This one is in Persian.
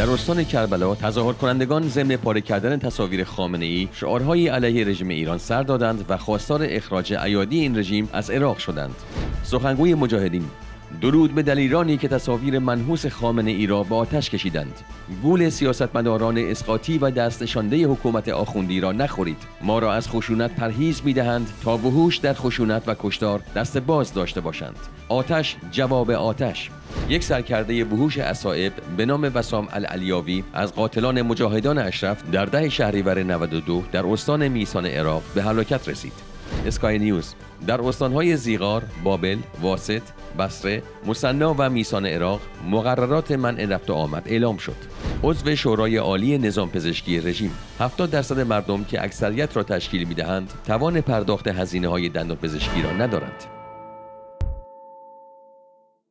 در استان کربلا تظاهر کنندگان ضمن پاره کردن تصاویر خامنه‌ای شعارهایی علیه رژیم ایران سر دادند و خواستار اخراج ایادی این رژیم از عراق شدند. سخنگوی مجاهدین: درود به دلیرانی که تصاویر منحوس خامنه‌ای را به آتش کشیدند. گول سیاستمداران اسقاطی و دست نشانده حکومت آخوندی را نخورید. ما را از خشونت پرهیز می‌دهند تا وحوش در خشونت و کشتار دست باز داشته باشند. آتش جواب آتش. یک سرکرده وحوش اصائب به نام بسام العلیاوی از قاتلان مجاهدان اشرف در 10 شهریور 92 در استان میسان عراق به هلاکت رسید. اسکای نیوز: در استانهای زیغار، بابل، واسط، بصره، مثنا و میسان عراق مقررات منع رفت و آمد اعلام شد. عضو شورای عالی نظام پزشکی رژیم: 70% مردم که اکثریت را تشکیل می‌دهند توان پرداخت هزینه‌های دندانپزشکی را ندارند.